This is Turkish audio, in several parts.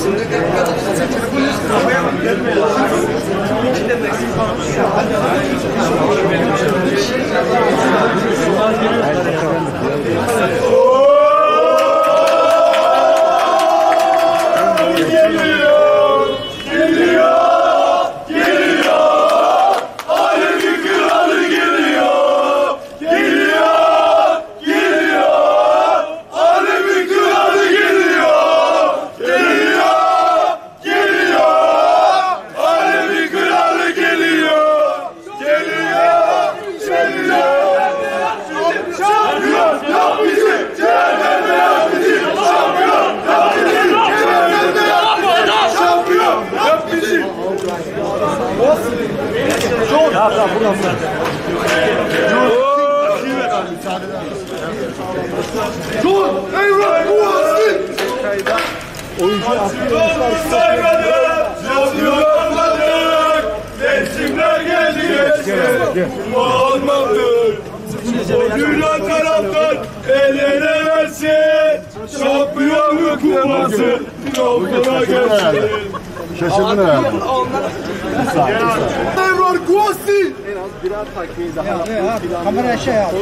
Mevsimler geldi geçti. Olmadı. Dünya taraftar el ele versin. Şampiyonluk kupası yoluna gelsin. Şaşırdın ha. Evrar Guasi. Kamera şey yap.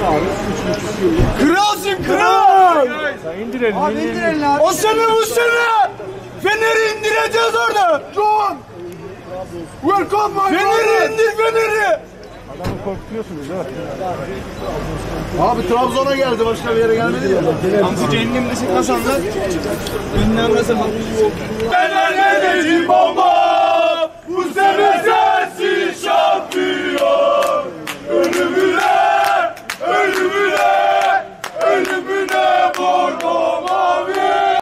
Kralsın kral. İndirelim. Abi indirelim abi. O sene bu sene. Fener'i indireceğiz orada. John. Welcome my Fener'i indir Fener'i. Adamı korkutuyorsunuz ha. Abi Trabzon'a geldi, başka bir yere gelmedi ya. Hamsi cennemdesin kazanlar. Gündem nasıl? Fener bomba.